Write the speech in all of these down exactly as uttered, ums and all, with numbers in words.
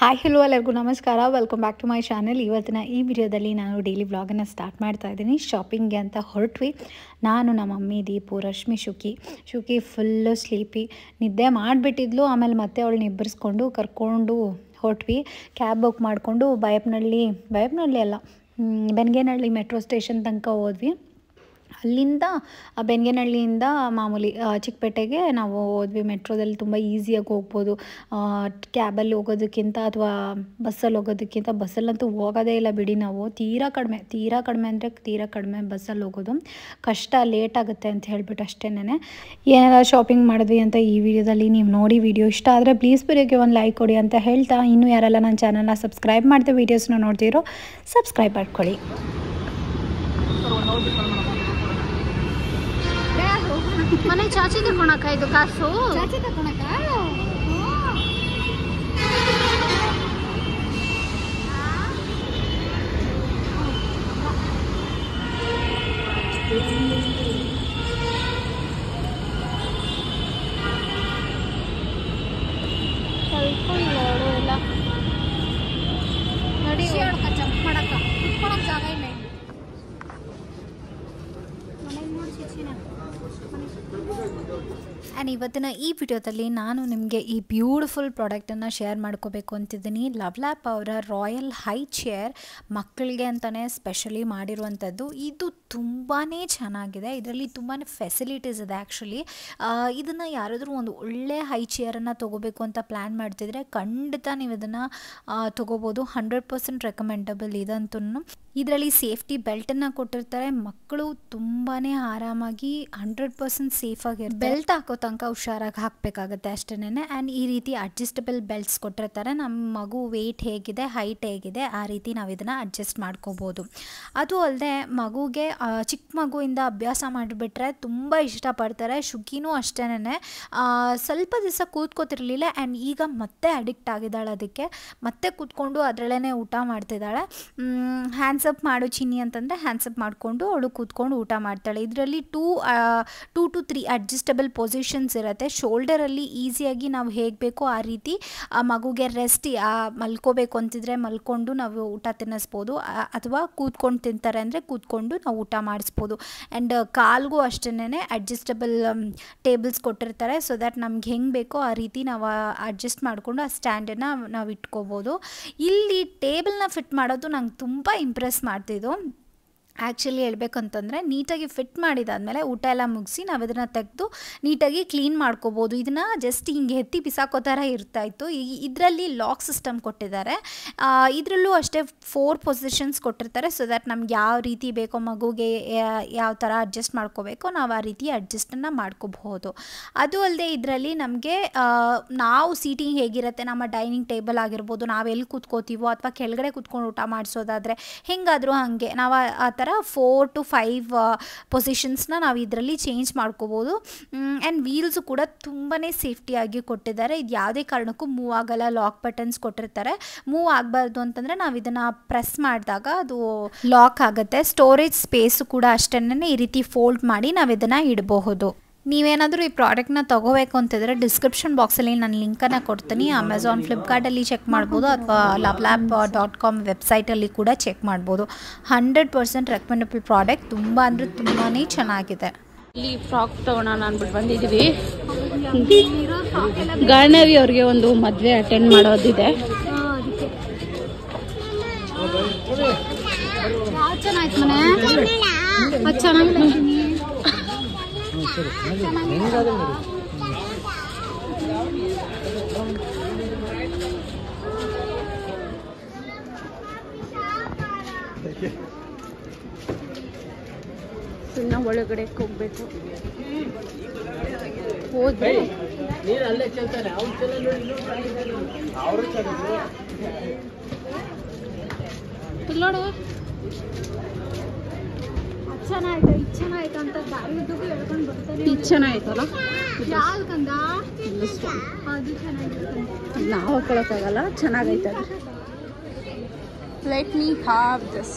Hi hello ಎಲ್ಲರಿಗೂ ನಮಸ್ಕಾರ, welcome back to my channel. ಇವತ್ತಿನ ಈ ವಿಡಿಯೋದಲ್ಲಿ ನಾನು ಡೈಲಿ ವ್ಲಾಗನ್ನು ಸ್ಟಾರ್ಟ್ ಮಾಡ್ತಾ ಇದ್ದೀನಿ. ಶಾಪಿಂಗ್ಗೆ ಅಂತ ಹೊರಟ್ವಿ. ನಾನು, ನಮ್ಮ ಮಮ್ಮಿ, ದೀಪು, ರಶ್ಮಿ, ಶುಕಿ ಶುಕಿ ಫುಲ್ಲು ಸ್ಲೀಪಿ, ನಿದ್ದೆ ಮಾಡಿಬಿಟ್ಟಿದ್ಲು. ಆಮೇಲೆ ಮತ್ತೆ ಅವಳನ್ನ ಇಬ್ಬರಿಸ್ಕೊಂಡು ಕರ್ಕೊಂಡು ಹೊರಟ್ವಿ. ಕ್ಯಾಬ್ ಬುಕ್ ಮಾಡಿಕೊಂಡು ಬಯಪ್ಪನಹಳ್ಳಿ ಬಯಪ್ಪನಹಳ್ಳಿ ಅಲ್ಲ ಬೆನ್ಗೇನಹಳ್ಳಿ ಮೆಟ್ರೋ ಸ್ಟೇಷನ್ ತನಕ ಹೋದ್ವಿ. ಅಲ್ಲಿಂದ ಬೆನ್ಗೇನಹಳ್ಳಿಯಿಂದ ಮಾಮೂಲಿ ಚಿಕ್ಕಪೇಟೆಗೆ ನಾವು ಹೋದ್ವಿ. ಮೆಟ್ರೋದಲ್ಲಿ ತುಂಬ ಈಸಿಯಾಗಿ ಹೋಗ್ಬೋದು. ಕ್ಯಾಬಲ್ಲಿ ಹೋಗೋದಕ್ಕಿಂತ ಅಥವಾ ಬಸ್ಸಲ್ಲಿ ಹೋಗೋದಕ್ಕಿಂತ, ಬಸ್ಸಲ್ಲಂತೂ ಹೋಗೋದೇ ಇಲ್ಲ ಬಿಡಿ. ನಾವು ತೀರಾ ಕಡಿಮೆ ತೀರಾ ಕಡಿಮೆ ಅಂದರೆ ತೀರಾ ಕಡಿಮೆ ಬಸ್ಸಲ್ಲಿ ಹೋಗೋದು. ಕಷ್ಟ, ಲೇಟ್ ಆಗುತ್ತೆ ಅಂತ ಹೇಳ್ಬಿಟ್ಟು ಅಷ್ಟೇನೆ. ಏನೆಲ್ಲ ಶಾಪಿಂಗ್ ಮಾಡಿದ್ವಿ ಅಂತ ಈ ವಿಡಿಯೋದಲ್ಲಿ ನೀವು ನೋಡಿ. ವಿಡಿಯೋ ಇಷ್ಟ ಆದರೆ ಪ್ಲೀಸ್ ವಿಡಿಯೋಗೆ ಒಂದು ಲೈಕ್ ಕೊಡಿ ಅಂತ ಹೇಳ್ತಾ, ಇನ್ನೂ ಯಾರೆಲ್ಲ ನನ್ನ ಚಾನಲ್ನ ಸಬ್ಸ್ಕ್ರೈಬ್ ಮಾಡ್ತೀವಿ, ವೀಡಿಯೋಸ್ನ ನೋಡ್ತಿರೋ ಸಬ್ಸ್ಕ್ರೈಬ್ ಮಾಡ್ಕೊಳ್ಳಿ. ಮನೆ ಚಾಚಿ ತಗೊಳಕ ಇದು ಕಾಸು ಚಾಚಿ ತಗೊಳಕ ನೋಡಿ ಜಂಪ್ ಮಾಡಕ ಕುತ್ಕೊಳಕ್ ಜಾಗ ಇಲ್ಲ. ಆ್ಯಂಡ್ ಇವತ್ತಿನ ಈ ವಿಡಿಯೋದಲ್ಲಿ ನಾನು ನಿಮಗೆ ಈ ಬ್ಯೂಟಿಫುಲ್ ಪ್ರಾಡಕ್ಟನ್ನು ಶೇರ್ ಮಾಡ್ಕೋಬೇಕು ಅಂತಿದ್ದೀನಿ. ಲವ್ಲ್ಯಾಪ್ ಅವರ ರಾಯಲ್ ಹೈ ಚೇರ್, ಮಕ್ಕಳಿಗೆ ಅಂತಲೇ ಸ್ಪೆಷಲಿ ಮಾಡಿರುವಂಥದ್ದು. ಇದು ತುಂಬಾ ಚೆನ್ನಾಗಿದೆ. ಇದರಲ್ಲಿ ತುಂಬಾ ಫೆಸಿಲಿಟೀಸ್ ಇದೆ. ಆ್ಯಕ್ಚುಲಿ ಇದನ್ನು ಯಾರಾದರೂ ಒಂದು ಒಳ್ಳೆ ಹೈ ಚೇರನ್ನು ತೊಗೋಬೇಕು ಅಂತ ಪ್ಲ್ಯಾನ್ ಮಾಡ್ತಿದ್ರೆ ಖಂಡಿತ ನೀವು ಇದನ್ನು ತೊಗೋಬೋದು. ಹಂಡ್ರೆಡ್ ಪರ್ಸೆಂಟ್ ರೆಕಮೆಂಡಬಲ್ ಇದಂತೂ. ಇದರಲ್ಲಿ ಸೇಫ್ಟಿ ಬೆಲ್ಟನ್ನು ಕೊಟ್ಟಿರ್ತಾರೆ. ಮಕ್ಕಳು ತುಂಬಾ ಆರಾಮಾಗಿ ಹಂಡ್ರೆಡ್ ಪರ್ಸೆಂಟ್ ಸೇಫಾಗಿರ್ತಾರೆ. ಬೆಲ್ಟ್ ಹಾಕೋ ತನಕ ಹುಷಾರಾಗಿ ಹಾಕಬೇಕಾಗತ್ತೆ ಅಷ್ಟೇನೆ. ಆ್ಯಂಡ್ ಈ ರೀತಿ ಅಡ್ಜಸ್ಟಬಲ್ ಬೆಲ್ಟ್ಸ್ ಕೊಟ್ಟಿರ್ತಾರೆ. ನಮ್ಮ ಮಗು ವೆಯ್ಟ್ ಹೇಗಿದೆ, ಹೈಟ್ ಹೇಗಿದೆ, ಆ ರೀತಿ ನಾವು ಇದನ್ನು ಅಡ್ಜಸ್ಟ್ ಮಾಡ್ಕೋಬೋದು. ಅದು ಅಲ್ಲದೆ ಮಗುಗೆ ಚಿಕ್ಕ ಮಗುವಿಂದ ಅಭ್ಯಾಸ ಮಾಡಿಬಿಟ್ರೆ ತುಂಬ ಇಷ್ಟಪಡ್ತಾರೆ. ಶುಕಿನೂ ಅಷ್ಟೇನೆ. ಸ್ವಲ್ಪ ದಿವಸ ಕೂತ್ಕೋತಿರ್ಲಿಲ್ಲ ಆ್ಯಂಡ್ ಈಗ ಮತ್ತೆ ಅಡಿಕ್ಟ್ ಆಗಿದ್ದಾಳೆ. ಅದಕ್ಕೆ ಮತ್ತೆ ಕೂತ್ಕೊಂಡು ಅದರಲ್ಲೇ ಊಟ ಮಾಡ್ತಿದ್ದಾಳೆ. ಹ್ಯಾಂಡ್ಸಪ್ ಮಾಡು ಚಿನ್ನಿ ಅಂತಂದರೆ ಹ್ಯಾಂಡ್ಸಪ್ ಮಾಡಿಕೊಂಡು ಅವಳು ಕೂತ್ಕೊಂಡು ಊಟ ಮಾಡ್ತಾಳೆ. ಇದರಲ್ಲಿ two two to three adjustable positions ಇರುತ್ತೆ. ಶೋಲ್ಡರಲ್ಲಿ ಈಸಿಯಾಗಿ ನಾವು ಹೇಗೆ ಬೇಕೋ ಆ ರೀತಿ ಆ ಮಗುಗೆ ರೆಸ್ಟ್ ಮಲ್ಕೋಬೇಕು ಅಂತಿದ್ರೆ ಮಲ್ಕೊಂಡು ನಾವು ಊಟ ತಿನ್ನಿಸ್ಬೋದು, ಅಥವಾ ಕೂತ್ಕೊಂಡು ತಿಂತಾರೆ ಅಂದರೆ ಕೂತ್ಕೊಂಡು ನಾವು ಊಟ ಮಾಡಿಸ್ಬೋದು. ಆ್ಯಂಡ್ ಕಾಲ್ಗೂ ಅಷ್ಟೇನೆ ಅಡ್ಜಸ್ಟಬಲ್ ಟೇಬಲ್ಸ್ ಕೊಟ್ಟಿರ್ತಾರೆ. ಸೊ ದ್ಯಾಟ್ ನಮ್ಗೆ ಹೆಂಗೆ ಬೇಕೋ ಆ ರೀತಿ ನಾವು ಅಡ್ಜಸ್ಟ್ ಮಾಡಿಕೊಂಡು ಆ ಸ್ಟ್ಯಾಂಡನ್ನು ನಾವು ಇಟ್ಕೋಬೋದು. ಇಲ್ಲಿ ಟೇಬಲ್ನ ಫಿಟ್ ಮಾಡೋದು ನಂಗೆ ತುಂಬ ಇಂಪ್ರೆಸ್ ಮಾಡ್ತಿದ್ದು. ಆ್ಯಕ್ಚುಲಿ ಹೇಳ್ಬೇಕಂತಂದರೆ ನೀಟಾಗಿ ಫಿಟ್ ಮಾಡಿದಾದಮೇಲೆ ಊಟ ಎಲ್ಲ ಮುಗಿಸಿ ನಾವು ಇದನ್ನು ತೆಗೆದು ನೀಟಾಗಿ ಕ್ಲೀನ್ ಮಾಡ್ಕೋಬೋದು. ಇದನ್ನು ಜಸ್ಟ್ ಹಿಂಗೆ ಎತ್ತಿ ಬಿಸಾಕೋ ಥರ ಇರ್ತಾಯಿತ್ತು. ಈ ಇದರಲ್ಲಿ ಲಾಕ್ ಸಿಸ್ಟಮ್ ಕೊಟ್ಟಿದ್ದಾರೆ. ಇದರಲ್ಲೂ ಅಷ್ಟೇ ಫೋರ್ ಪೊಸಿಷನ್ಸ್ ಕೊಟ್ಟಿರ್ತಾರೆ. ಸೊ ದ್ಯಾಟ್ ನಮ್ಗೆ ಯಾವ ರೀತಿ ಬೇಕೋ ಮಗುಗೆ ಯಾವ ಥರ ಅಡ್ಜಸ್ಟ್ ಮಾಡ್ಕೋಬೇಕೋ ನಾವು ಆ ರೀತಿ ಅಡ್ಜಸ್ಟನ್ನು ಮಾಡ್ಕೋಬಹುದು. ಅದು ಅಲ್ಲದೆ ಇದರಲ್ಲಿ ನಮಗೆ ನಾವು ಸೀಟಿಂಗ್ ಹೇಗಿರುತ್ತೆ, ನಮ್ಮ ಡೈನಿಂಗ್ ಟೇಬಲ್ ಆಗಿರ್ಬೋದು, ನಾವು ಎಲ್ಲಿ ಕೂತ್ಕೋತೀವೋ ಅಥವಾ ಕೆಳಗಡೆ ಕೂತ್ಕೊಂಡು ಊಟ ಮಾಡಿಸೋದಾದರೆ ಹೆಂಗಾದರೂ ಹಾಗೆ ನಾವು ಆ ಥರ ಫೋರ್ ಟು ಫೈವ್ ಪೊಸಿಷನ್ಸ್ನ ನಾವು ಇದರಲ್ಲಿ ಚೇಂಜ್ ಮಾಡ್ಕೋಬೋದು. ಆ್ಯಂಡ್ ವೀಲ್ಸು ಕೂಡ ತುಂಬಾ ಸೇಫ್ಟಿಯಾಗಿ ಕೊಟ್ಟಿದ್ದಾರೆ. ಇದು ಯಾವುದೇ ಕಾರಣಕ್ಕೂ ಮೂವ್ ಆಗಲ್ಲ. ಲಾಕ್ ಬಟನ್ಸ್ ಕೊಟ್ಟಿರ್ತಾರೆ. ಮೂವ್ ಆಗಬಾರ್ದು ಅಂತಂದರೆ ನಾವು ಇದನ್ನು ಪ್ರೆಸ್ ಮಾಡಿದಾಗ ಅದು ಲಾಕ್ ಆಗುತ್ತೆ. ಸ್ಟೋರೇಜ್ ಸ್ಪೇಸು ಕೂಡ ಅಷ್ಟೇನೆ ಈ ರೀತಿ ಫೋಲ್ಡ್ ಮಾಡಿ ನಾವು ಇದನ್ನು ಇಡಬಹುದು. ನೀವೇನಾದರೂ ಈ ಪ್ರಾಡಕ್ಟ್ನ ತೊಗೋಬೇಕು ಅಂತಿದ್ರೆ ಡಿಸ್ಕ್ರಿಪ್ಷನ್ ಬಾಕ್ಸಲ್ಲಿ ನಾನು ಲಿಂಕನ್ನು ಕೊಡ್ತೀನಿ. ಅಮೆಝಾನ್, ಫ್ಲಿಪ್ಕಾರ್ಟಲ್ಲಿ ಚೆಕ್ ಮಾಡ್ಬೋದು, ಅಥವಾ ಲವ್ಲ್ಯಾಪ್ ಡಾಟ್ ಕಾಮ್ ವೆಬ್ಸೈಟಲ್ಲಿ ಕೂಡ ಚೆಕ್ ಮಾಡ್ಬೋದು. Hundred percent recommendable product. ತುಂಬ ಅಂದರೆ ತುಂಬಾ ಚೆನ್ನಾಗಿದೆ. ಇಲ್ಲಿ ಫ್ರಾಕ್ ತಗೋಣ ಅಂದ್ಬಿಟ್ಟು ಬಂದಿದ್ದೀವಿ. ಗಾರ್ಣವಿ ಅವ್ರಿಗೆ ಒಂದು ಮದುವೆ ಅಟೆಂಡ್ ಮಾಡೋದಿದೆ. ಚೆನ್ನಾಯ್ತು ಮನೆ ಚೆನ್ನಾಗಿ ಇನ್ನ ಒಳಗಡೆ ಹೋಗ್ಬೇಕು. ಹೋದ್ರೆ ನೋಡು ಚೆನ್ನಾಯ್ತು, ಇದು ಚೆನ್ನಾಯ್ತು ಅಂತ ದಾರಿದುಗೂ ಹೇಳ್ಕೊಂಡು ಬರ್ತಾರೆ. ಇದು ಚೆನ್ನಾಯ್ತಲ್ಲ, ಯಾವ್ದಕ್ಕಂದ ಅದು ಚೆನ್ನಾಗಿರುತ್ತೆ. ನಾವು ಹಾಕೊಳಕ್ಕಾಗಲ್ಲ, ಚೆನ್ನಾಗೈತೆ ಅದು. Let me have this.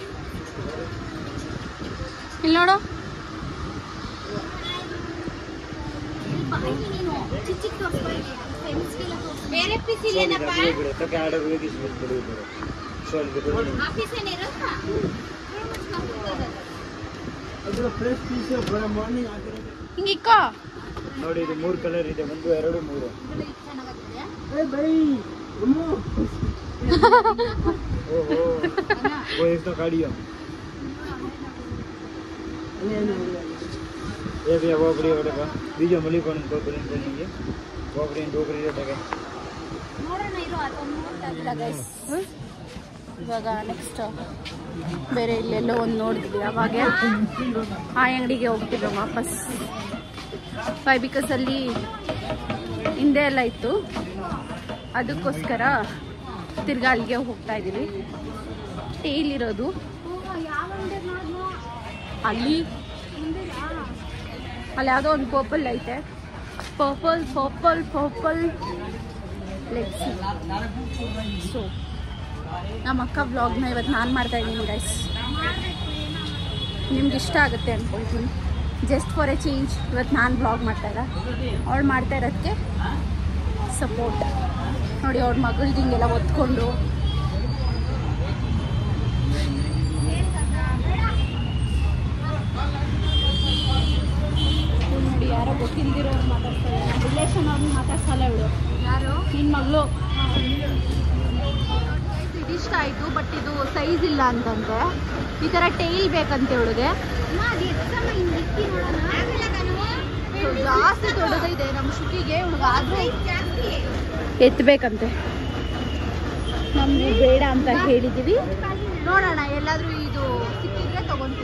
ಇಲ್ಲಿ ನೋಡು, ಬೇರೆ ಪೀಸ್ ಇಲ್ಲೇನಪ್ಪ ಹಿಂಗಿಕ್ಕೋ ನೋಡಿ. ಇದು ಮೂರು ಕಲರ್ ಇದೆ, ಒಂದು ಎರಡು ಮೂರು. ಓಹೋ वो एक तो गाड़ी है ये भी वो बड़ी बड़ी का बीजो मली कोन को बड़ी बड़ी वो बड़ी डोगरी रेटಗೆ ನೋಡೋಣ ಇರು ಅದೊಂದು ನೋಡ್ತಾ ಗೈಸ್. ಇವಾಗ ನೆಕ್ಸ್ಟ್ ಬೇರೆ ಇಲ್ಲೆಲ್ಲೋ ಒಂದು ನೋಡಿದ್ವಿ, ಅವಾಗ ಆ ಅಂಗಡಿಗೆ ಹೋಗ್ತಿದ್ವಿ ವಾಪಸ್. ಬೈ ಬಿಕಾಸ್ ಅಲ್ಲಿ ಹಿಂದೆ ಎಲ್ಲ ಇತ್ತು, ಅದಕ್ಕೋಸ್ಕರ ತಿರ್ಗಾ ಅಲ್ಲಿಗೆ ಹೋಗ್ತಾ ಇದ್ದೀವಿ. ಟೇಲ್ ಇರೋದು ಅಲ್ಲಿ, ಅಲ್ಲಿ ಯಾವುದೋ ಒಂದು ಪರ್ಪಲ್ ಐತೆ, purple purple purple let's so ನಮ್ಮ ಅಕ್ಕ ವ್ಲಾಗ್ನ ಇವತ್ತು ನಾನು ಮಾಡ್ತಾ ಇದ್ದೀನಿ ಗೈಸ್. ನಿಮ್ಗೆ ಇಷ್ಟ ಆಗುತ್ತೆ ಅಂದ್ಕೊಳ್ತೀನಿ. ಜಸ್ಟ್ ಫಾರ್ ಎ ಚೇಂಜ್ ಇವತ್ತು ನಾನು ವ್ಲಾಗ್ ಮಾಡ್ತಾ ಇದ್ದ, ಅವಳು ಮಾಡ್ತಾ ಇರೋದಕ್ಕೆ ಸಪೋರ್ಟ್. ನೋಡಿ ಅವ್ರ ಮಗಳಿಗೆ ಹಿಂಗೆಲ್ಲ ಒತ್ಕೊಂಡು ನೋಡಿ ಯಾರೋ ಗೊತ್ತಿಲ್ದಿರೋ ಮಾತಾಡ್ತಾರೆ. ರಿಲೇಷನ್ ಅವ್ರನ್ನ ಮಾತಾಡ್ಸಲ್ಲ ಇವಳು. ಯಾರು? ನಿನ್ನ ಮಗಳು. ಇದಿಷ್ಟ ಆಯಿತು, ಬಟ್ ಇದು ಸೈಜ್ ಇಲ್ಲ ಅಂತಂತೆ. ಈ ಥರ ಟೈಲ್ ಬೇಕಂತೆ ಇವಳಿಗೆ. ಜಾಸ್ತಿ ದೊಡ್ಡದಿದೆ ನಮ್ಮ ಶುಕಿಗೆ. ಇವಳಿಗೆ ಆದರೂ ಎತ್ತಬೇಕಂತೆ. ನಮ್ಗೆ ಬೇಡ ಅಂತ ಹೇಳಿದ್ದೀವಿ. ನೋಡೋಣ ಎಲ್ಲಾದರೂ ಇದು ಸಿಕ್ಕಿದ್ರೆ ತಗೊಂತೀವಿ.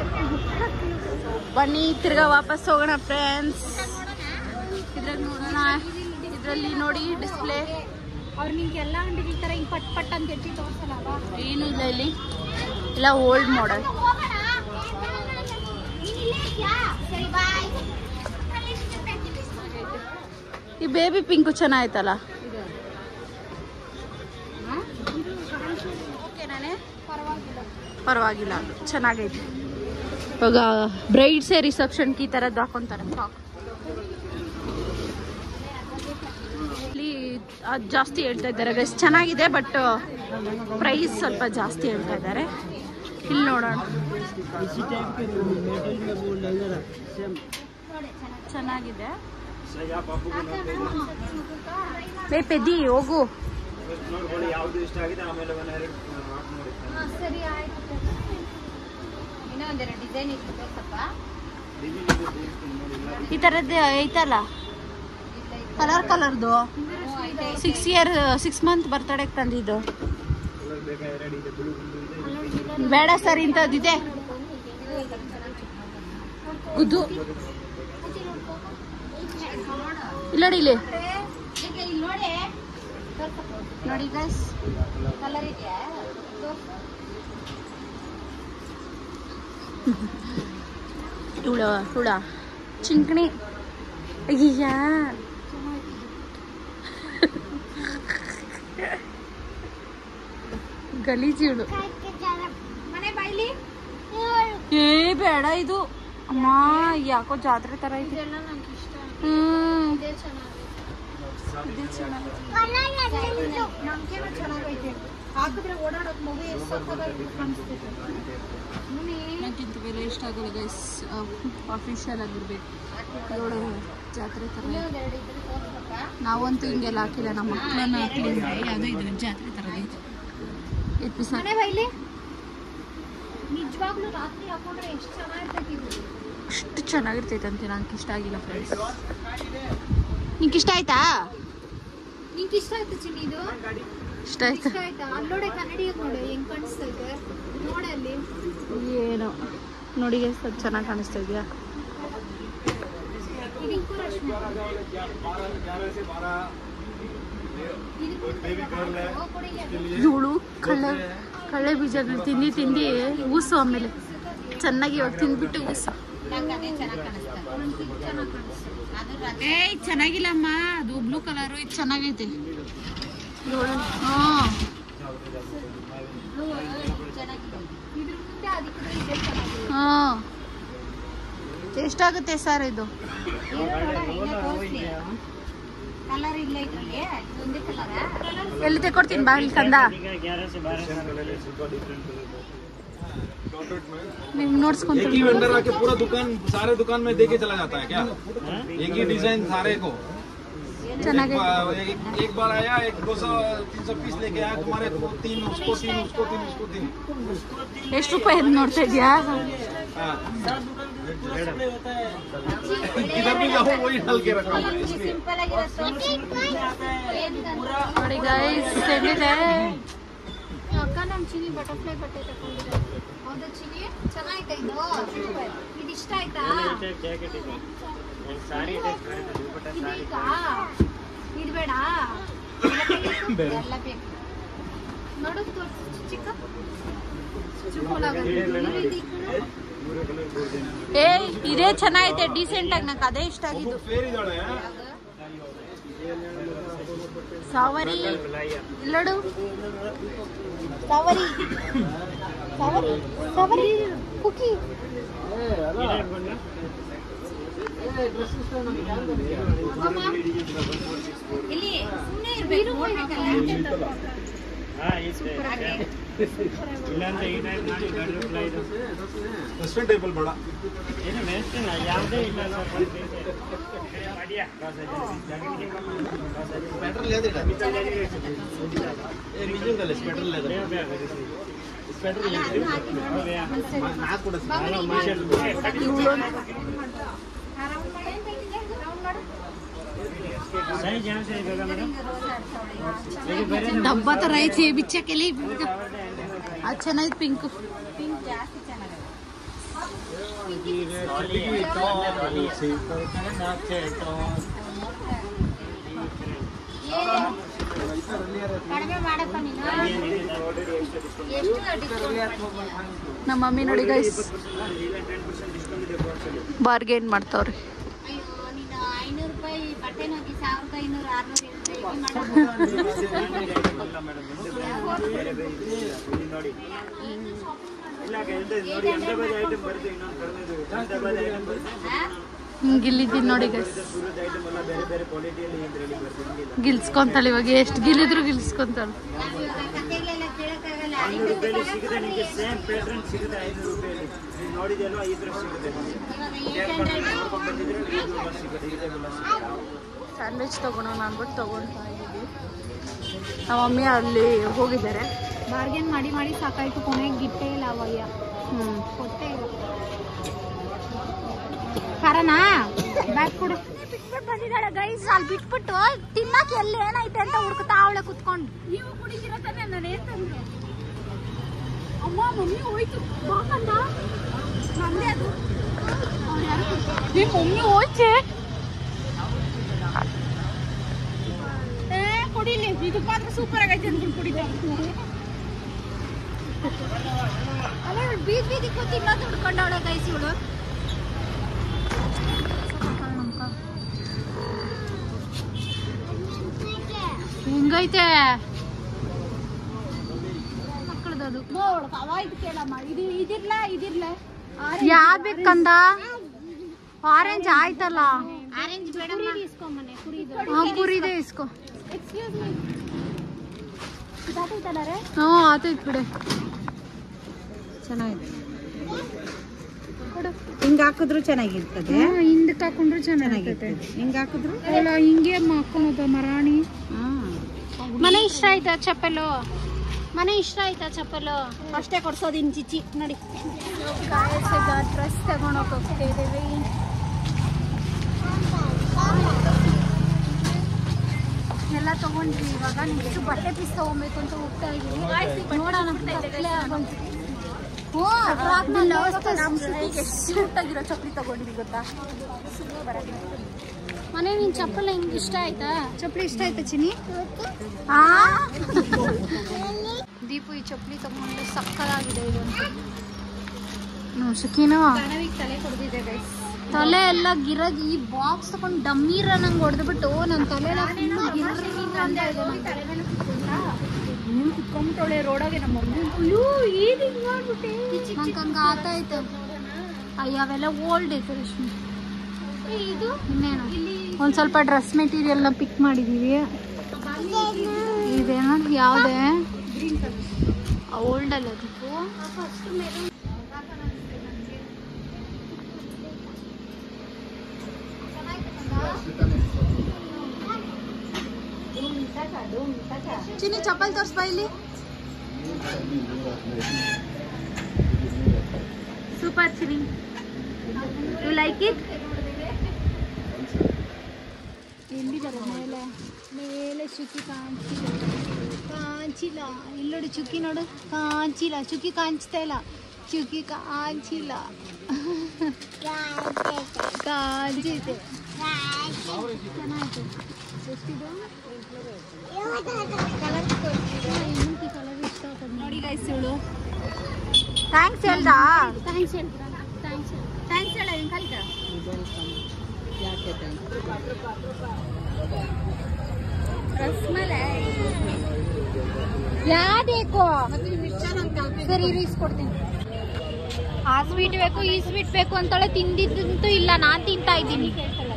ಬನ್ನಿ ತಿರ್ಗಾ ವಾಪಸ್ ಹೋಗೋಣ ಫ್ರೆಂಡ್ಸ್. ಇದ್ರಾಗ ನೋಡೋಣ. ಇದರಲ್ಲಿ ನೋಡಿ ಡಿಸ್ಪ್ಲೇ. ಅವ್ರು ನಿಮ್ಗೆ ಎಲ್ಲ ಅಂಗಡಿ ಥರ ಹಿಂಗೆ ಪಟ್ ಪಟ್ ಅಂತ ಎತ್ತಿ ತೋರಿಸಲ್ಲ. ಏನೂ ಇಲ್ಲ ಇಲ್ಲಿ, ಎಲ್ಲ ಓಲ್ಡ್ ಮಾಡೆಲ್. ಈ ಬೇಬಿ ಪಿಂಕು ಚೆನ್ನಾಯ್ತಲ್ಲ. ಪರವಾಗಿಲ್ಲ, ಚೆನ್ನಾಗೈತೆ. ಇವಾಗ ಬ್ರೈಡ್ಸೇ ರಿಸೆಪ್ಷನ್ಗೆ ಈ ಥರದ್ದು ಹಾಕೊಂತಾರೆ ಫ್ರಾಕ್. ಇಲ್ಲಿ ಅದು ಜಾಸ್ತಿ ಹೇಳ್ತಾ ಇದ್ದಾರೆ ಗೈಸ್. ಚೆನ್ನಾಗಿದೆ ಬಟ್ ಪ್ರೈಸ್ ಸ್ವಲ್ಪ ಜಾಸ್ತಿ ಹೇಳ್ತಾ ಇದ್ದಾರೆ. ಇಲ್ಲಿ ನೋಡೋಣ, ಚೆನ್ನಾಗಿದೆ. ಬೇ ಪೆದ್ದಿ ಹೋಗು. ಈ ಥರದ್ದು ಐತಲ್ಲ ಕಲರ್ ಕಲರ್ದು. ಸಿಕ್ಸ್ ಇಯರ್ ಸಿಕ್ಸ್ ಮಂತ್ ಬರ್ತಡೇಗೆ ತಂದಿದ್ದು. ಬೇಡ ಸರ್, ಇಂಥದ್ದಿದೆ ಗುದ್ದು. ಇಲ್ಲ ಇಲ್ಲಿ ನೋಡಿ ಗೈಸ್, ಕಲರ್ ಇದೆಯಾ? ಇವಳ ಹುಳ ಚಿಂಕಣಿ. ಅಯ್ಯ ಗಲೀಜು ಇವಳು. ಏ ಬೇಡ ಇದು ಅಮ್ಮ, ಯಾಕೋ ಜಾತ್ರೆ ತರ ಇದೆ. ಹ್ಮ್ ನಂಗಿಂತವೆಲ್ಲ ಇಷ್ಟ ಆಗಲ್ಲ ಗೈಸ್. ಆಫೀಷಿಯಲ್ ಆಗಿರ್ಬೇಕು. ಏಳು ಜಾತ್ರೆ ಥರ. ನಾವಂತೂ ಹಿಂಗೆಲ್ಲ ಹಾಕಿಲ್ಲ, ನಮ್ಮ ಮಕ್ಕಳನ್ನ ಹಾಕಿಲ್ಲ. ಯಾವುದೋ ಇದು ಜಾತ್ರೆ ಥರ ಐತೆ. ನಿಜವಾಗ್ಲೂ ರಾತ್ರಿ ಹಾಕೊಂಡ್ರೆ ಎಷ್ಟು ಚೆನ್ನಾಗಿರ್ತೈತಿ. ಅಷ್ಟು ಚೆನ್ನಾಗಿರ್ತೈತೆ ಅಂತ ನಂಗೆ ಇಷ್ಟ ಆಗಿಲ್ಲ ಫ್ರೆಂಡ್ಸ್. ನಿಂಗೆ ಇಷ್ಟ ಆಯ್ತಾ? ನಿಂಗೆ ಇಷ್ಟ ಆಯ್ತು ಚಿನ್ನಿ? ಇದು ಇಷ್ಟ ಆಯ್ತಾ? ಅಲ್ಲೋಡೆ ಕನ್ನಡಿಯಾಗ ನೋಡಿ ಹೆಂಗ್ ಕಾಣಿಸ್ತೈತೆ. ನೋಡಿ ಅಲ್ಲಿ ಏನೋ ನೋಡಿ ಸ್ವಲ್ಪ ಚೆನ್ನಾಗಿ ಕಾಣಿಸ್ತಾ ಇದೆಯಾ? ಇವಳು ಕಳ್ಳೆ ಕಳ್ಳೆ ಬೀಜಗಳು ತಿಂದು ತಿಂದು ಊಸು. ಆಮೇಲೆ ಚೆನ್ನಾಗಿ ಇವಾಗ ತಿಂದ್ಬಿಟ್ಟು ಊಸು. ಏಯ್ ಚೆನ್ನಾಗಿಲ್ಲಮ್ಮ, ಅದು ಬ್ಲೂ ಕಲರು. ಇದು ಚೆನ್ನಾಗೈತೆ. ಹಾಂ ಹಾಂ ಎಷ್ಟಾಗುತ್ತೆ ಸರ್ ಇದು? ಎಲ್ಲಿ ತೆಕೊಡ್ತೀನಿ ಬಾ ಇಲ್ಲಿ ಕಂದ ನೀವು ನೋಡ್ಸ್ಕೊಂತ एक ही वेंडर आके पूरा दुकान सारे दुकान में देके चला जाता है क्या? एक ही डिजाइन सारे को ಚೆನ್ನಾಗಿ एक, एक बार आया एक दो सौ तीन सौ पीस लेके आया तुम्हारे तीन उसको तीन उसको तीन उसको तीन ಎಷ್ಟು ರೂಪಾಯಿ ನೋಡ್ತಾ ಇದೆಯಾ किधर भी जाओ वही डाल के रखा हूं ನೋಡಿ ಗೈಸ್ ಸೆಂಡಿದೆ ಅಕ್ಕ ನಮ್ಮ ಚಿನಿ ಬಟರ್ಫ್ಲೈ ಬಟ್ಟೆ ತಗೊಂಡಿದ್ದಾರೆ ಹೌದಾ ಚಿನಿ ಚೆನ್ನಾಗಿದೆ ಇದು ಇದು ಇಷ್ಟ ಆಯ್ತಾ ಸಾರಿ ಇದೀಗ ಇದು ಬೇಡ ಎಲ್ಲ ಬೇಕು ನೋಡು ಚಿಕ್ಕ ಏ ಇದೇ ಚೆನ್ನಾಗೈತೆ ಡೀಸೆಂಟ್ ಆಗಿ ನಂಗೆ ಅದೇ ಇಷ್ಟ ಆಗಿದ್ದು ಸಾವರಿ ಇಲ್ಲಡು ಸಾವರಿ ಸಾವರಿ ಸಾವರಿ ಕುಕಿ ಇಲ್ಲಿ ಸುಮ್ಮನೆ ಇರಬೇಕು ಇಲ್ಲಾಂದ್ರೆ ಈ ಟೈಪ್ ಮಾಡಿ ಬಟರ್ಫ್ಲೈ ಇದು ವೆಸ್ಟರ್ನ್ ಟೇಬಲ್ ಬೇಡ ಏನು ವೇಸ್ಟ್ ಇಲ್ಲ ಯಾವುದೇ ಇಲ್ಲ बढ़िया स्वेटर ले दे ए रीजन का स्वेटर ले दे स्वेटर ले दे ना ಕೂಡ सही जान से बेगा मैडम ಡಬ್ಬಾ ತರ ಐತಿ ಬಿಚ್ಚಕೆಲಿ ಅದು ಚೆನ್ನಾಗಿ ಪಿಂಕ್ ಪಿಂಕ್ ಜಾಸ್ತಿ ಚೆನ್ನಾಗಿದೆ ಕಡಿಮೆ ಮಾಡಪ್ಪ ನೀನು ಎಷ್ಟು ನಮ್ಮ ಮಮ್ಮಿ ನೋಡಿ ಗೈಸ್ ಬಾರ್ಗೇನ್ ಮಾಡ್ತಾವ್ರಿ ಅಯ್ಯೋ ನೀನು ಐನೂರು ರೂಪಾಯಿ ಬಟ್ಟೆ ಹೋಗಿ ಸಾವಿರದ ಐನೂರು ಆರ್ನೂರು ನೋಡಿ ಗಿಲ್ಲಿದ್ದೀನಿ ನೋಡಿ ಗೈಸ್ ಗಿಲ್ಸ್ಕೊಂತಾಳೆ ಇವಾಗ ಎಷ್ಟು ಗಿಲ್ಲಿದ್ರು ಗಿಲ್ಸ್ಕೊಂತಾಳೆ ಕತೆಗಳೆಲ್ಲ ಕೇಳಕ್ಕಾಗಲ್ಲ ಐನೂರು ರೂಪಾಯಿ ಸಿಗುತ್ತೆ ನಿಮಗೆ ಸೇಮ್ ಪ್ಯಾಟರ್ನ್ ಸಿಗುತ್ತೆ ಐನೂರು ರೂಪಾಯಿ ನೋಡಿದೆಲ್ಲ ಈ ತರ ಸಿಗುತ್ತೆ ಸ್ಯಾಂಡ್ವಿಚ್ ತಗೊಳೋಣ ಅಂದ್ಬಿಟ್ಟು ತಗೊಳ್ತಾ ಇದ್ದೀವಿ ನಮ್ಮ ಮಮ್ಮಿ ಅಲ್ಲಿ ಹೋಗಿದ್ದಾರೆ ಬಾರ್ಗೇನ್ ಮಾಡಿ ಮಾಡಿ ಸಾಕಾಯ್ತು ಕೊನೆಗೆ ಗಿಟ್ಟೇ ಇಲ್ಲ ಅವಯ್ಯ ಹ್ಞೂ ಕೊಟ್ಟೇ ಇಲ್ಲ ಕಾರಣ ಬ್ಯಾಗ್ ಕೊಡು ಬಿಟ್ಬಿಟ್ಟು ಬಂದಿದ್ದಾಳೆ ಗೈಸ್ ಅಲ್ಲಿ ಬಿಟ್ಬಿಟ್ಟು ತಿನ್ನಕ್ಕೆ ಎಲ್ಲಿ ಏನೈತೆ ಅಂತ ಹುಡುಕ್ತಾ ಅವಳೆ ಕುತ್ಕೊಂಡು ನೀವು ಕುಡಿದಿರ ತಾನೆ ನಾನು ಏನ್ ತಂದೆ ಅಮ್ಮ ಮಮ್ಮಿ ಹೋಯ್ತು ಬಾಕಂದ ನಮ್ದೇ ಅದು ಅವ್ರು ಯಾರು ನಿಮ್ಮ ಮಮ್ಮಿ ಹೋಯ್ತೆ ಏ ಕುಡಿಲಿ ಇದು ಮಾತ್ರ ಸೂಪರ್ ಆಗೈತೆ ಅಂದ್ಕೊಂಡು ಕುಡಿತಾರೆ ಅಲ್ಲ ಬೀದ್ ಬೀದಿ ಕೂತಿ ಇನ್ನೊಂದು ಹುಡ್ಕೊಂಡವಳೆ ಗೈಸ್ ಇವಳು ಹೆಂಗೈತೆ ಮಕ್ಕಳದದು ಅವಾಯ್ತು ಕೇಳಮ್ಮ ಇದು ಇದಿರ್ಲ ಇದಿರ್ಲ ಯಾವ್ದು ಬೇಕಂದ ಆರೆಂಜ್ ಆಯ್ತಲ್ಲ ಆರೆಂಜ್ ಬೇಡ ಇಸ್ಕೊಂಬನೆ ಕುರಿದು ಹಾಂ ಕುರಿದೆ ಇಸ್ಕೊ ಎಕ್ಸ್ಕ್ಯೂಸ್ ಮೀ ಇದಾಗ್ತೈತಲ್ಲಾರೆ ಹ್ಞೂ ಆತೈತೆ ಬಿಡೆ ಚೆನ್ನಾಗಿದೆ ಹಿಂಗ್ ಹಾಕಿದ್ರು ಚೆನ್ನಾಗಿರ್ತದೆ ಹಿಂದಕ್ಕೆ ಹಾಕೊಂಡ್ರು ಚೆನ್ನಾಗಿರ್ತೈತೆ ಹಿಂಗ್ ಹಾಕಿದ್ರು ಅಲ್ಲ ಹಿಂಗೆ ಹಾಕೊಳೋದು ಮರಾಣಿ ಮನೆ ಇಷ್ಟ ಆಯ್ತಾ ಚಪ್ಪಲು ಮನೆ ಇಷ್ಟ ಆಯ್ತಾ ಚಪ್ಪಲು ಅಷ್ಟೇ ಕೊಡ್ಸೋದು ಇನ್ ಚಿಚ್ಚಿ ನೋಡಿ ಡ್ರೆಸ್ ತಗೊಂಡೋಗಿ ಹೋಗ್ತಿದ್ದೀವಿ ಎಲ್ಲ ತಗೊಂಡ್ವಿ ಇವಾಗ ನೆಕ್ಸ್ಟ್ ಬಟ್ಟೆ ಪೀಸ್ ತಗೊಬೇಕು ಅಂತ ಹೋಗ್ತಾ ಇದೀವಿ ನೋಡೋಣ ಕ್ಯೂಟಾಗಿರೋ ಚಪ್ಪಲಿ ತಗೊಂಡಿದ್ವಿ ಗೊತ್ತಾ ಮನೆ ನಿನ್ ಚಪ್ಪಲ್ ಹೆಂಗ್ ಇಷ್ಟ ಆಯ್ತಾ ಚಪ್ಪಲಿ ಇಷ್ಟ ಆಯ್ತಾ ಚಿನಿ ಆ ದೀಪು ಈ ಚಪ್ಪಲಿ ತಗೊಂಡು ಸಕ್ಕದಾಗಿದೆ ಇದು ಶಕೀನು ಕಣವಿಗೆ ತಲೆ ಕೊಡ್ತಿದ್ದೆ ಗೈಸ್ ತಲೆ ಎಲ್ಲ ಗಿರಗ್ ಈ ಬಾಕ್ಸ್ ತಗೊಂಡು ಡಮ್ಮೀರ ನಂಗೆ ಹೊಡೆದ್ಬಿಟ್ಟು ನನ್ನ ತಲೆ ಎಲ್ಲ ಫುಲ್ಲು ಗಿರ್ರಿ ಅಂತ ಇದೆ ನೀನು ಕುತ್ಕೊಂಡ್ಬಿಟ್ಟವಳೆ ರೋಡಾಗೆ ನಮ್ಮ ಮಮ್ಮಿ ಅಯ್ಯೋ ಏನು ಹಿಂಗೆ ಮಾಡ್ಬಿಟ್ಟೆ ನಂಗೆ ಹಂಗೆ ಆತೈತೆ ಅಯ್ಯ ಅವೆಲ್ಲ ಓಲ್ಡ್ ಐತೆ ರಶ್ಮಿ ಇನ್ನೇನು ಒಂದು ಸ್ವಲ್ಪ ಡ್ರೆಸ್ ಮೆಟೀರಿಯಲ್ನ ಪಿಕ್ ಮಾಡಿದ್ದೀವಿ. ಇದೇನೋ ಯಾವುದೇ ಓಲ್ಡಲ್ಲ ಅದಕ್ಕೂ ಚಿನ್ನಿ ಚಪ್ಪಲ್ ತೋರಿಸ್ಬಾ ಇಲ್ಲಿ. Super Chinni, you like it? ಎಲ್ಲಿದ್ದಾರೆ ಮೇಲೆ ಮೇಲೆ ಚುಕ್ಕಿ ಕಾಣಿಸಿಲ್ಲ ಕಾಂಚಿಲ್ಲ. ಇಲ್ಲಿ ನೋಡಿ ಚುಕ್ಕಿ ನೋಡು, ಕಾಂಚಿಲ್ಲ. ಚುಕ್ಕಿ ಕಾಣಿಸ್ತಾ ಇಲ್ಲ, ಚುಕ್ಕಿ ಕಾಂಚಿಲ್ಲ. ಕಾಂಚೈತೆ, ಚೆನ್ನಾಯ್ತು. ಎಷ್ಟಿದು ಕಲರ್ ಕಲರ್ ಇಷ್ಟ ನೋಡಿ ಗೈಸ್. ಇವಳು ಥ್ಯಾಂಕ್ಸ್ ಹೇಳ್ದಾ? ಥ್ಯಾಂಕ್ಸ್ ಹೇಳ್ತಾ ಥ್ಯಾಂಕ್ಸ್ ಥ್ಯಾಂಕ್ಸ್ ಹೇಳ ಕಲ್ತ ರಸ್ಮಲೈ ಯಾವ್ದೇಕೋ ಸರಿ ಇರಿಸ್ಕೊಡ್ತೀನಿ. ಆ ಸ್ವೀಟ್ ಬೇಕು ಈ ಸ್ವೀಟ್ ಬೇಕು ಅಂತಾಳೆ. ತಿಂದಿದ್ದಂತೂ ಇಲ್ಲ, ನಾನು ತಿಂತಾ ಇದ್ದೀನಿ.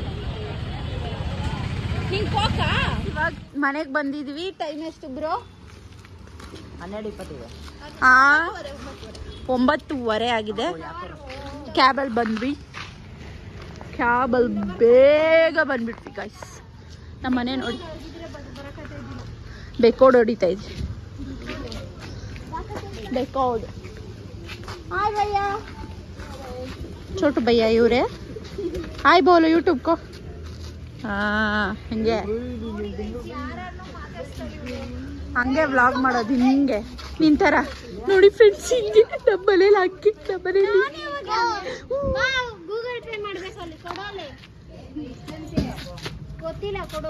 ಇವಾಗ ಮನೆಗೆ ಬಂದಿದ್ವಿ. ಟೈಮ್ ಎಷ್ಟು ಬ್ರೋ? ಹನ್ನೆರಡು ಇಪ್ಪತ್ತಿದೆ. ಹಾ, ಒಂಬತ್ತುವರೆ ಆಗಿದೆ. ಕ್ಯಾಬಲ್ಲಿ ಬಂದ್ವಿ. ಕ್ಯಾಬಲ್ಲಿ ಬೇಗ ಬಂದ್ಬಿಟ್ವಿ ಗೈಸ್. ನಮ್ಮ ಮನೆ ನೋಡಿ ಬೆಕ್ಕೋಡ್ ಹೊಡಿತಾ ಇದ್ವಿ. ಬೆಕ್ಕೋಡ್. ಹಾಯ್ ಭಯ್ಯ, ಚೋಟು ಭಯ್ಯ ಇವರೇ. ಹಾಯ್ ಬೋಲು ಯೂಟ್ಯೂಬ್ ಕೋ. ಹಾ, ಹಂಗೆ ಹಂಗೆ ವ್ಲಾಗ್ ಮಾಡೋದು ಹಿಂಗೆ ನಿಂತರ ನೋಡಿ ಫ್ರೆಂಡ್ಸ್. ಹಿಂಗೆ ನಮ್ಮ ಮನೇಲಿ ಹಾಕಿ ನಮ್ಮ ಮನೇಲಿ ಗೂಗಲ್ ಪೇ ಮಾಡ್ಬೇಕು. ಅಲ್ಲಿ ಕೊಡೋಲೆ ಗೊತ್ತಿಲ್ಲ, ಕೊಡು.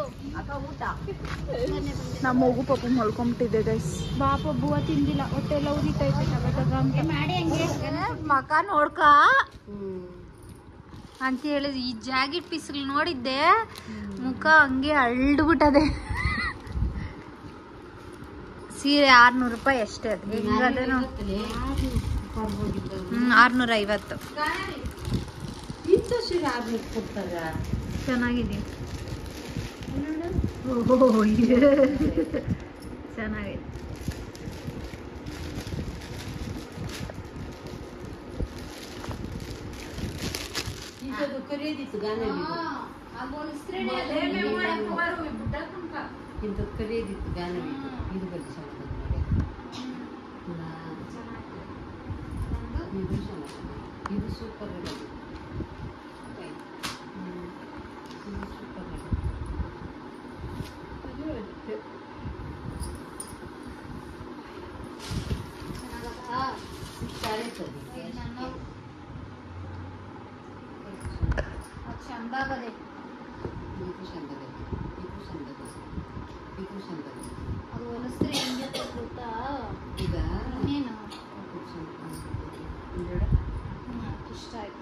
ನಮ್ಮ ಮಗು ಪಾಪ ಮಲ್ಕೊಂಬಿಟ್ಟಿದೆ ಗೈಸ್. ಬಾಪ ಬೂವ ತಿಂದಿಲ್ಲ, ಹೊಟ್ಟೆ ಎಲ್ಲ ಉರಿತೈತೆ. ಮಾಡಿ ಹಂಗೆ ಮಕ ನೋಡ್ಕ ಅಂತ ಹೇಳಿದ್. ಈ ಜಾಕೆಟ್ ಪೀಸ್ಗಳು ನೋಡಿದ್ದೆ, ಮುಖ ಹಂಗೆ ಅಳ್ದುಬಿಟ್ಟದೆ. ಸೀರೆ ಆರ್ನೂರು ರೂಪಾಯಿ ಅಷ್ಟೇ. ಅದು ಹೆಂಗದೇನು? ಹ್ಮ್, ಆರ್ನೂರ ಐವತ್ತು. ಚೆನ್ನಾಗಿದೆ. ಚೆನ್ನಾಗಿದೆ. ಕರೆದಿತ್ತು ಗಾನ ಇಂಥ ಕರೆದಿತ್ತು ಗಾನ ಇದು ಬರೀ ಇದು ಇದು ಸೂಪರ್ ಇದು ಸೂಪರ್ ಚಂದಾಗದೆ. ಇದು ಚಂದದೆ, ಇದು ಚಂದದೆ, ಇದು ಚಂದದೆ. ಅದು ಹೊಲಸ್ರೆ ಹೆಂಗೆ ಗೊತ್ತಾ? ಈಗ ಏನು ಇಷ್ಟ ಆಯ್ತು.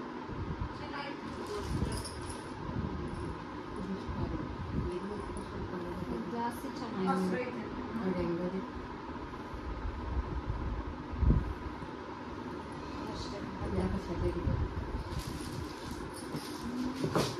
ಜಾಸ್ತಿ ಚೆನ್ನಾಗಿ ಯಾಕೆ ಸದ್ಯ